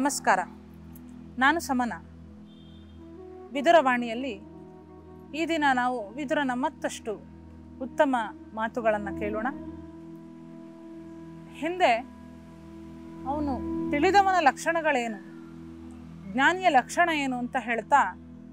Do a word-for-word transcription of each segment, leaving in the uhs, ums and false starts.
ನಮಸ್ಕಾರ. ನಾನು ಸಮನ. ವಿದುರವಾಣಿಯಲ್ಲಿ ಈ ದಿನ ನಾವು ವಿದುರನ ಮತ್ತಷ್ಟು ಉತ್ತಮ ಮಾತುಗಳನ್ನು ಕೇಳೋಣ. ಹಿಂದೆ ಅವನು ತಿಳಿದವನ ಲಕ್ಷಣಗಳೇನು, ಜ್ಞಾನಿಯ ಲಕ್ಷಣ ಏನು ಅಂತ ಹೇಳ್ತಾ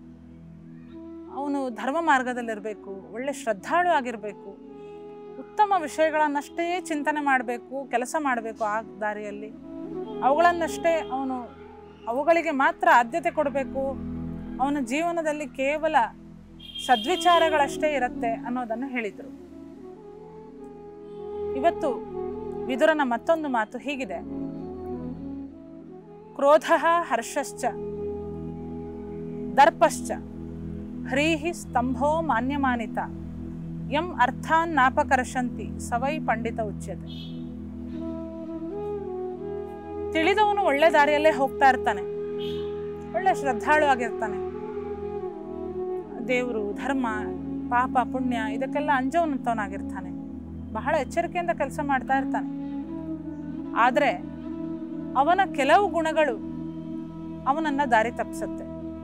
ಅವನು ಧರ್ಮ ಮಾರ್ಗದಲ್ಲಿರಬೇಕು, ಒಳ್ಳೆ ಶ್ರದ್ಧಾಳು ಆಗಿರಬೇಕು, ಉತ್ತಮ ವಿಷಯಗಳನ್ನಷ್ಟೇ ಚಿಂತನೆ ಮಾಡಬೇಕು, ಕೆಲಸ ಮಾಡಬೇಕು, ಆ ದಾರಿಯಲ್ಲಿ ಅವುಗಳನ್ನಷ್ಟೇ ಅವನು ಅವುಗಳಿಗೆ ಮಾತ್ರ ಆದ್ಯತೆ ಕೊಡಬೇಕು, ಅವನ ಜೀವನದಲ್ಲಿ ಕೇವಲ ಸದ್ವಿಚಾರಗಳಷ್ಟೇ ಇರುತ್ತೆ ಅನ್ನೋದನ್ನು ಹೇಳಿದರು. ಇವತ್ತು ವಿದುರನ ಮತ್ತೊಂದು ಮಾತು ಹೀಗಿದೆ: ಕ್ರೋಧ ಹರ್ಷಶ್ಚ ದರ್ಪಶ್ಚ ಹ್ರೀಹಿ ಸ್ತಂಭೋ ಮಾನ್ಯಮಾನಿತ ಯಂ ಅರ್ಥಾನ್ ನಾಪಕರ್ಷಂತಿ ಸವೈ ಪಂಡಿತ ಉಚ್ಯತೆ. ತಿಳಿದವನು ಒಳ್ಳೆ ದಾರಿಯಲ್ಲೇ ಹೋಗ್ತಾ ಇರ್ತಾನೆ, ಒಳ್ಳೆ ಶ್ರದ್ಧಾಳು ಆಗಿರ್ತಾನೆ, ದೇವರು, ಧರ್ಮ, ಪಾಪ, ಪುಣ್ಯ ಇದಕ್ಕೆಲ್ಲ ಅಂಜವನಂತವನಾಗಿರ್ತಾನೆ, ಬಹಳ ಎಚ್ಚರಿಕೆಯಿಂದ ಕೆಲಸ ಮಾಡ್ತಾ ಇರ್ತಾನೆ. ಆದರೆ ಅವನ ಕೆಲವು ಗುಣಗಳು ಅವನನ್ನ ದಾರಿ ತಪ್ಪಿಸುತ್ತೆ.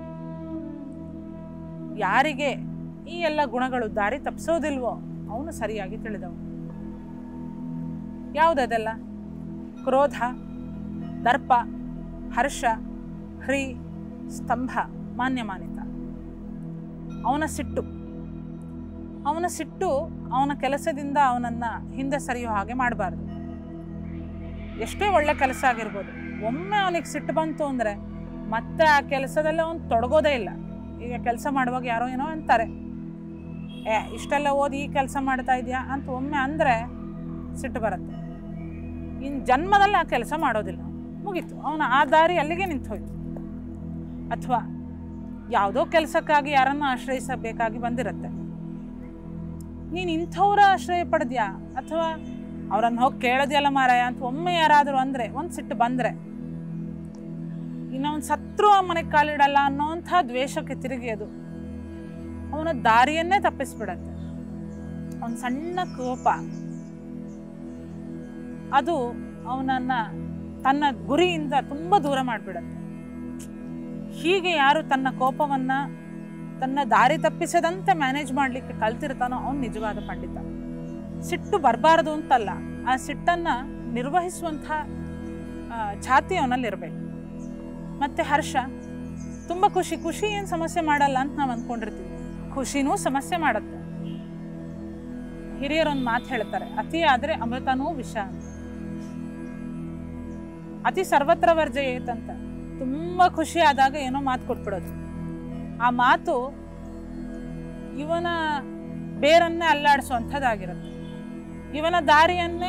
ಯಾರಿಗೆ ಈ ಎಲ್ಲ ಗುಣಗಳು ದಾರಿ ತಪ್ಪಿಸೋದಿಲ್ವೋ ಅವನು ಸರಿಯಾಗಿ ತಿಳಿದವನು. ಯಾವುದೆಲ್ಲ? ಕ್ರೋಧ, ದರ್ಪ, ಹರ್ಷ, ಹ್ರೀ, ಸ್ತಂಭ, ಮಾನ್ಯಮಾನಿತ. ಅವನ ಸಿಟ್ಟು ಅವನ ಸಿಟ್ಟು ಅವನ ಕೆಲಸದಿಂದ ಅವನನ್ನು ಹಿಂದೆ ಸರಿಯೋ ಹಾಗೆ ಮಾಡಬಾರ್ದು. ಎಷ್ಟೇ ಒಳ್ಳೆ ಕೆಲಸ ಆಗಿರ್ಬೋದು, ಒಮ್ಮೆ ಅವನಿಗೆ ಸಿಟ್ಟು ಬಂತು ಅಂದರೆ ಮತ್ತೆ ಆ ಕೆಲಸದಲ್ಲಿ ಅವನು ತೊಡಗೋದೇ ಇಲ್ಲ. ಈಗ ಕೆಲಸ ಮಾಡುವಾಗ ಯಾರೋ ಏನೋ ಅಂತಾರೆ, ಏ ಇಷ್ಟೆಲ್ಲ ಓದಿ ಈ ಕೆಲಸ ಮಾಡ್ತಾ ಇದೆಯಾ ಅಂತ ಒಮ್ಮೆ ಅಂದರೆ ಸಿಟ್ಟು ಬರುತ್ತೆ. ಇನ್ನು ಜನ್ಮದಲ್ಲಿ ಆ ಕೆಲಸ ಮಾಡೋದಿಲ್ಲ, ಮುಗೀತು, ಅವನ ಆ ದಾರಿ ಅಲ್ಲಿಗೆ ನಿಂತು ಹೋಯ್ತು. ಅಥವಾ ಯಾವುದೋ ಕೆಲಸಕ್ಕಾಗಿ ಯಾರನ್ನು ಆಶ್ರಯಿಸಬೇಕಾಗಿ ಬಂದಿರತ್ತೆ, ನೀನು ಇಂಥವ್ರ ಆಶ್ರಯ ಪಡೆದ್ಯಾ ಅಥವಾ ಅವರನ್ನು ಹೋಗಿ ಕೇಳೋದಿಯಲ್ಲ ಮಾರಾಯ ಅಂತ ಒಮ್ಮೆ ಯಾರಾದರೂ ಅಂದರೆ ಒಂದು ಸಿಟ್ಟು ಬಂದರೆ, ಇನ್ನೊಂದು ಸತ್ರು ಆ ಮನೆಗೆ ಕಾಲಿಡಲ್ಲ ಅನ್ನೋಂಥ ದ್ವೇಷಕ್ಕೆ ತಿರುಗಿ ಅದು ಅವನ ದಾರಿಯನ್ನೇ ತಪ್ಪಿಸ್ಬಿಡತ್ತೆ. ಒಂದು ಸಣ್ಣ ಕೋಪ ಅದು ಅವನನ್ನ ತನ್ನ ಗುರಿಯಿಂದ ತುಂಬ ದೂರ ಮಾಡಿಬಿಡತ್ತೆ. ಹೀಗೆ ಯಾರು ತನ್ನ ಕೋಪವನ್ನ ತನ್ನ ದಾರಿ ತಪ್ಪಿಸದಂತೆ ಮ್ಯಾನೇಜ್ ಮಾಡಲಿಕ್ಕೆ ಕಲ್ತಿರ್ತಾನೋ ಅವನು ನಿಜವಾದ ಪಂಡಿತ. ಸಿಟ್ಟು ಬರಬಾರ್ದು ಅಂತಲ್ಲ, ಆ ಸಿಟ್ಟನ್ನ ನಿರ್ವಹಿಸುವಂಥ ಛಾತಿ ಅವನಲ್ಲಿ ಇರಬೇಕು. ಮತ್ತೆ ಹರ್ಷ, ತುಂಬ ಖುಷಿ ಖುಷಿ ಏನು ಸಮಸ್ಯೆ ಮಾಡಲ್ಲ ಅಂತ ನಾವು ಅಂದ್ಕೊಂಡಿರ್ತೀವಿ, ಖುಷಿನೂ ಸಮಸ್ಯೆ ಮಾಡುತ್ತೆ. ಹಿರಿಯರೊಂದು ಮಾತು ಹೇಳ್ತಾರೆ, ಅತಿ ಆದರೆ ಅಮೃತನೂ ವಿಷ ಅಂತ. ಅತಿ ಸರ್ವತ್ರ ವರ್ಜಯೇತಂತ. ತುಂಬ ಖುಷಿ ಆದಾಗ ಏನೋ ಮಾತು ಕೊಟ್ಬಿಡೋದು, ಆ ಮಾತು ಇವನ ಬೇರನ್ನೇ ಅಲ್ಲಾಡಿಸುವಂಥದ್ದಾಗಿರುತ್ತೆ, ಇವನ ದಾರಿಯನ್ನೇ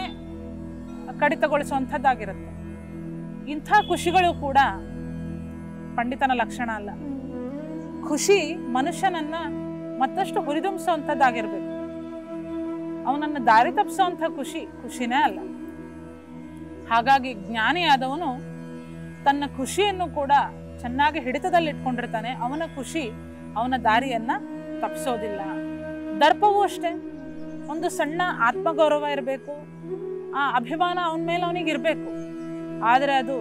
ಕಡಿತಗೊಳಿಸುವಂಥದ್ದಾಗಿರುತ್ತೆ. ಇಂಥ ಖುಷಿಗಳು ಕೂಡ ಪಂಡಿತನ ಲಕ್ಷಣ ಅಲ್ಲ. ಖುಷಿ ಮನುಷ್ಯನನ್ನ ಮತ್ತಷ್ಟು ಹುರಿದುಂಬಿಸುವಂಥದ್ದಾಗಿರ್ಬೇಕು, ಅವನನ್ನು ದಾರಿ ತಪ್ಪಿಸುವಂಥ ಖುಷಿ ಖುಷಿನೇ ಅಲ್ಲ. ಹಾಗಾಗಿ ಜ್ಞಾನಿಯಾದವನು ತನ್ನ ಖುಷಿಯನ್ನು ಕೂಡ ಚೆನ್ನಾಗಿ ಹಿಡಿತದಲ್ಲಿ ಇಟ್ಕೊಂಡಿರ್ತಾನೆ. ಅವನ ಖುಷಿ ಅವನ ದಾರಿಯನ್ನ ತಪ್ಪಿಸೋದಿಲ್ಲ. ದರ್ಪವೂ ಅಷ್ಟೇ, ಒಂದು ಸಣ್ಣ ಆತ್ಮಗೌರವ ಇರಬೇಕು, ಆ ಅಭಿಮಾನ ಅವನ ಮೇಲೆ ಅವನಿಗೆ ಇರಬೇಕು. ಆದರೆ ಅದು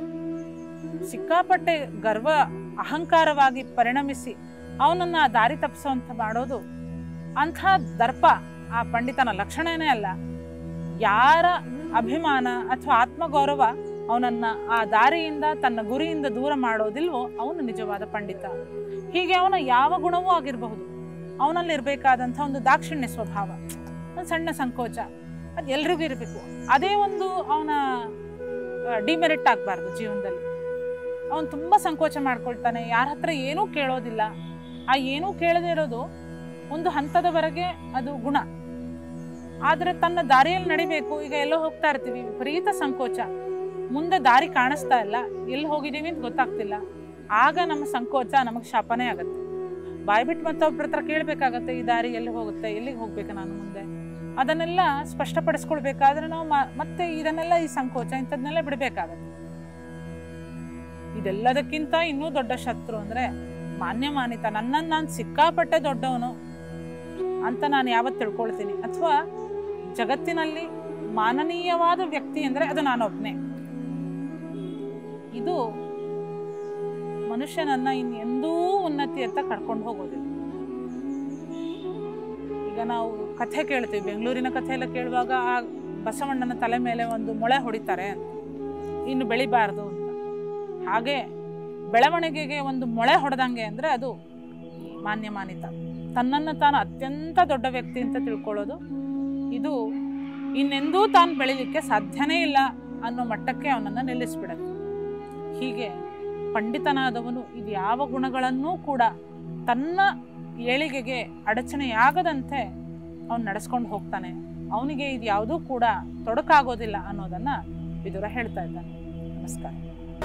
ಸಿಕ್ಕಾಪಟ್ಟೆ ಗರ್ವ ಅಹಂಕಾರವಾಗಿ ಪರಿಣಮಿಸಿ ಅವನನ್ನು ಆ ದಾರಿ ತಪ್ಪಿಸುವಂಥ ಮಾಡೋದು, ಅಂಥ ದರ್ಪ ಆ ಪಂಡಿತನ ಲಕ್ಷಣನೇ ಅಲ್ಲ. ಯಾರ ಅಭಿಮಾನ ಅಥವಾ ಆತ್ಮಗೌರವ ಅವನನ್ನು ಆ ದಾರಿಯಿಂದ ತನ್ನ ಗುರಿಯಿಂದ ದೂರ ಮಾಡೋದಿಲ್ವೋ ಅವನು ನಿಜವಾದ ಪಂಡಿತ. ಹೀಗೆ ಅವನ ಯಾವ ಗುಣವೂ ಆಗಿರಬಹುದು, ಅವನಲ್ಲಿ ಇರಬೇಕಾದಂಥ ಒಂದು ದಾಕ್ಷಿಣ್ಯ ಸ್ವಭಾವ, ಒಂದು ಸಣ್ಣ ಸಂಕೋಚ, ಅದು ಎಲ್ರಿಗೂ ಇರಬೇಕು. ಅದೇ ಒಂದು ಅವನ ಡಿಮೆರಿಟ್ ಆಗಬಾರ್ದು ಜೀವನದಲ್ಲಿ. ಅವನು ತುಂಬ ಸಂಕೋಚ ಮಾಡ್ಕೊಳ್ತಾನೆ, ಯಾರ ಹತ್ರ ಏನೂ ಕೇಳೋದಿಲ್ಲ. ಆ ಏನೂ ಕೇಳದೇ ಇರೋದು ಒಂದು ಹಂತದವರೆಗೆ ಅದು ಗುಣ. ಆದರೆ ತನ್ನ ದಾರಿಯಲ್ಲಿ ನಡಿಬೇಕು. ಈಗ ಎಲ್ಲೋ ಹೋಗ್ತಾ ಇರ್ತೀವಿ, ವಿಪರೀತ ಸಂಕೋಚ, ಮುಂದೆ ದಾರಿ ಕಾಣಿಸ್ತಾ ಇಲ್ಲ, ಎಲ್ಲಿ ಹೋಗಿದ್ದೀವಿ ಅಂತ ಗೊತ್ತಾಗ್ತಿಲ್ಲ. ಆಗ ನಮ್ಮ ಸಂಕೋಚ ನಮಗೆ ಶಾಪನೇ ಆಗುತ್ತೆ. ಬಾಯ್ಬಿಟ್ಟು ಮತ್ತೊಬ್ಬರ ಹತ್ರ ಕೇಳಬೇಕಾಗತ್ತೆ, ಈ ದಾರಿ ಎಲ್ಲಿ ಹೋಗುತ್ತೆ, ಎಲ್ಲಿಗೆ ಹೋಗ್ಬೇಕು ನಾನು ಮುಂದೆ, ಅದನ್ನೆಲ್ಲ ಸ್ಪಷ್ಟಪಡಿಸ್ಕೊಳ್ಬೇಕಾದ್ರೆ ನಾವು ಮತ್ತೆ ಇದನ್ನೆಲ್ಲ ಈ ಸಂಕೋಚ ಇಂಥದ್ನೆಲ್ಲ ಬಿಡಬೇಕಾಗತ್ತೆ. ಇದೆಲ್ಲದಕ್ಕಿಂತ ಇನ್ನೂ ದೊಡ್ಡ ಶತ್ರು ಅಂದರೆ ಮಾನ್ಯಮಾನಿತ. ನನ್ನನ್ನು ನಾನು ಸಿಕ್ಕಾಪಟ್ಟೆ ದೊಡ್ಡವನು ಅಂತ ನಾನು ಯಾವತ್ತು ತಿಳ್ಕೊಳ್ತೀನಿ, ಅಥವಾ ಜಗತ್ತಿನಲ್ಲಿ ಮಾನನೀಯವಾದ ವ್ಯಕ್ತಿ ಅಂದರೆ ಅದು ನಾನೊಬ್ಬನೇ. ಇದು ಮನುಷ್ಯನನ್ನ ಇನ್ನೆಂದೂ ಉನ್ನತಿಯತ್ತ ಕರ್ಕೊಂಡು ಹೋಗೋದಿಲ್ಲ. ಈಗ ನಾವು ಕಥೆ ಕೇಳ್ತೀವಿ, ಬೆಂಗಳೂರಿನ ಕಥೆ ಎಲ್ಲ ಕೇಳುವಾಗ ಆ ಬಸವಣ್ಣನ ತಲೆ ಮೇಲೆ ಒಂದು ಮೊಳೆ ಹೊಡಿತಾರೆ ಅಂತ, ಇನ್ನು ಬೆಳಿಬಾರ್ದು ಅಂತ. ಹಾಗೆ ಬೆಳವಣಿಗೆಗೆ ಒಂದು ಮೊಳೆ ಹೊಡೆದಂಗೆ ಅಂದರೆ ಅದು ಮಾನ್ಯಮಾನಿತ, ತನ್ನನ್ನು ತಾನು ಅತ್ಯಂತ ದೊಡ್ಡ ವ್ಯಕ್ತಿ ಅಂತ ತಿಳ್ಕೊಳ್ಳೋದು. ಇದು ಇನ್ನೆಂದೂ ತಾನು ಬೆಳಿಲಿಕ್ಕೆ ಸಾಧ್ಯನೇ ಇಲ್ಲ ಅನ್ನೋ ಮಟ್ಟಕ್ಕೆ ಅವನನ್ನು ನಿಲ್ಲಿಸ್ಬಿಡತ್ತೆ. ಹೀಗೆ ಪಂಡಿತನಾದವನು ಇದು ಯಾವ ಗುಣಗಳನ್ನೂ ಕೂಡ ತನ್ನ ಏಳಿಗೆಗೆ ಅಡಚಣೆಯಾಗದಂತೆ ಅವನು ನಡೆಸ್ಕೊಂಡು ಹೋಗ್ತಾನೆ. ಅವನಿಗೆ ಇದು ಯಾವುದೂ ಕೂಡ ತೊಡಕಾಗೋದಿಲ್ಲ ಅನ್ನೋದನ್ನು ವಿದುರ ಹೇಳ್ತಾ ಇದ್ದಾನೆ. ನಮಸ್ಕಾರ.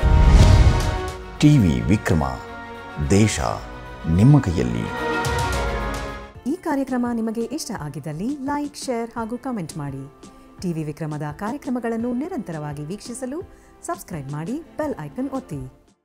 ಟಿವಿ ವಿಕ್ರಮ, ದೇಶ ನಿಮ್ಮ ಕೈಯಲ್ಲಿ. ಈ ಕಾರ್ಯಕ್ರಮ ನಿಮಗೆ ಇಷ್ಟ ಆಗಿದ್ದಲ್ಲಿ ಲೈಕ್, ಶೇರ್ ಹಾಗೂ ಕಮೆಂಟ್ ಮಾಡಿ. ಟಿವಿ ವಿಕ್ರಮದ ಕಾರ್ಯಕ್ರಮಗಳನ್ನು ನಿರಂತರವಾಗಿ ವೀಕ್ಷಿಸಲು ಸಬ್ಸ್ಕ್ರೈಬ್ ಮಾಡಿ, ಬೆಲ್ ಐಕನ್ ಒತ್ತಿ.